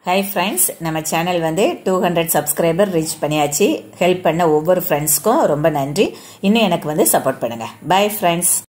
Hi friends, நம்ம channel வந்து 200 subscriber reach பண்ணியாச்சு. ஹெல்ப் பண்ண ஒவ்வொரு ஃப்ரெண்ட்ஸ்க்கும் ரொம்ப நன்றி. இன்னும் எனக்கு வந்து சப்போர்ட் பண்ணுங்க. Bye friends.